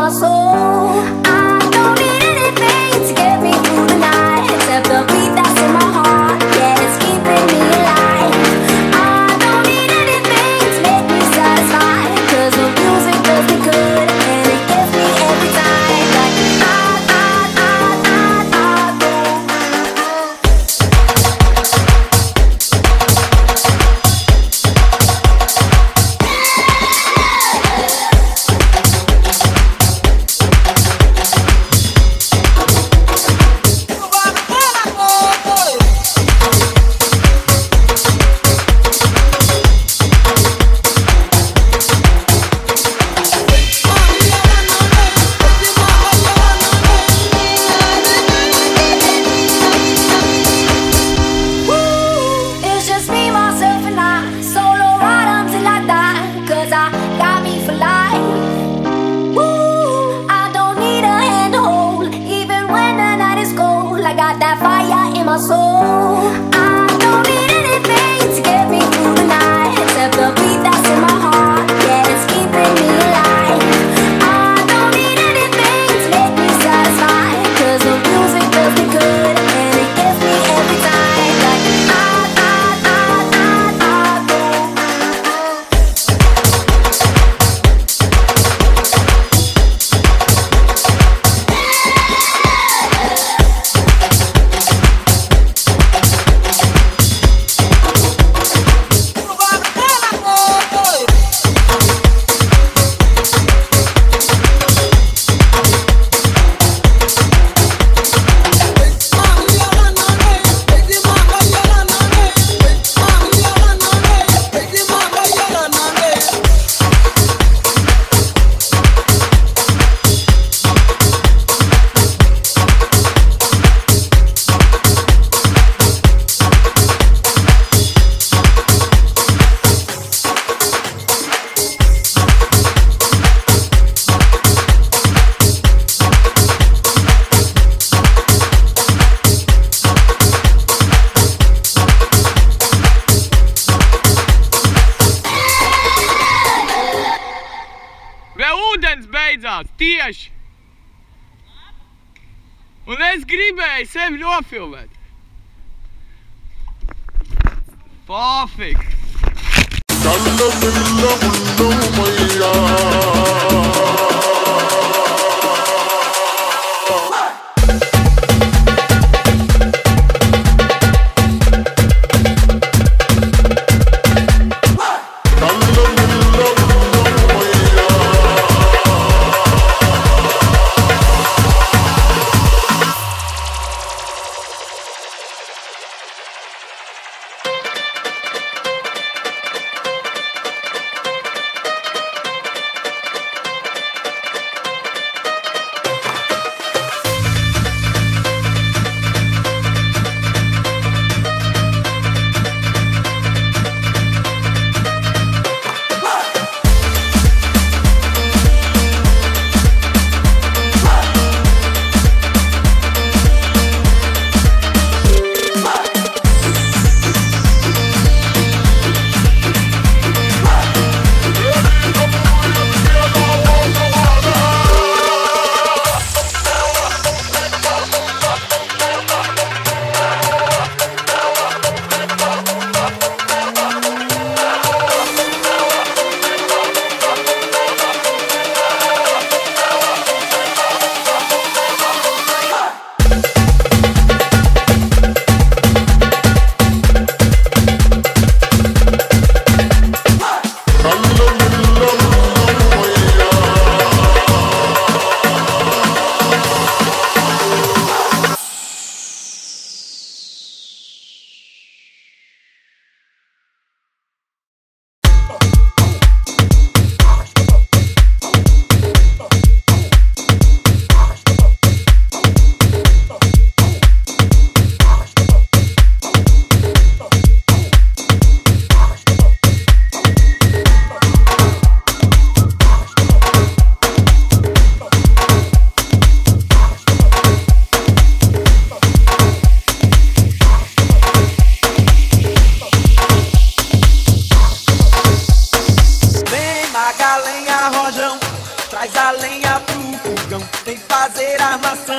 my soul. I don't need anything to get me through the night except the beat that's in my heart. Yeah, it's keeping me alive. I don't need anything to make me satisfied, 'cause the music does me good and it gets me every time. Like that fire in my soul. I don't need anything to get me through the night except the beat that's in my heart. Yeah, it's keeping me alive. I don't need anything to make me satisfied, 'cause the music does me good and it gets me every time. Like ūdens beidzās, tieši! Un es gribēju sevi nofilmēt. Pofik! fogão, vem fazer armação.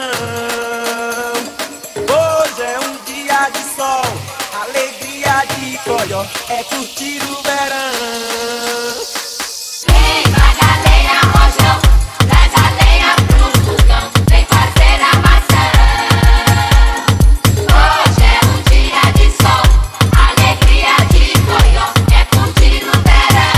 Hoje é um dia de sol, alegria de coió, é curtir o verão. Vem, Magaleia, rojão, traz a lenha pro fogão, vem fazer armação. Hoje é um dia de sol, alegria de coió, é curtir o verão.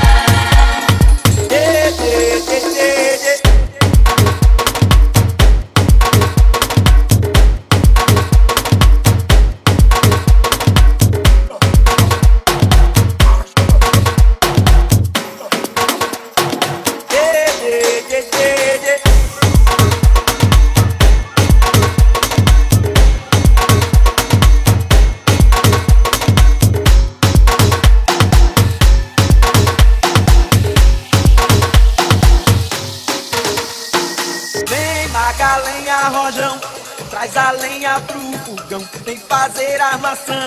Vem, Magalenha, rojão, traz a lenha pro fogão, vem fazer armação.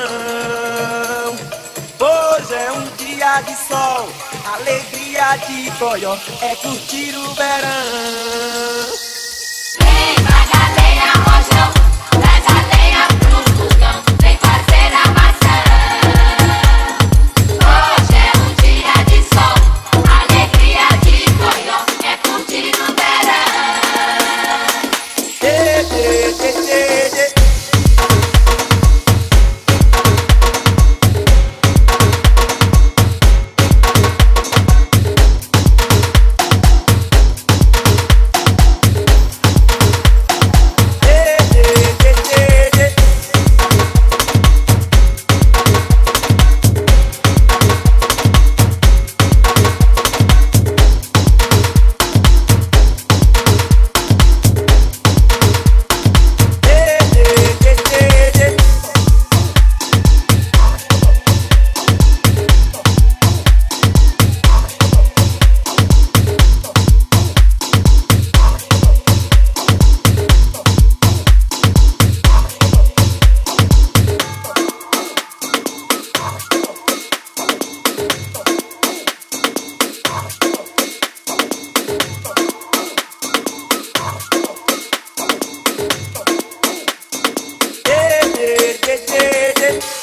Hoje é um dia de sol, alegria de coió, é curtir o verão. Vem, Magaleia, rojão, traz a lenha pro fogão, vem fazer armação. Hoje é um dia de sol, alegria de coió, é curtir o verão. Yeah.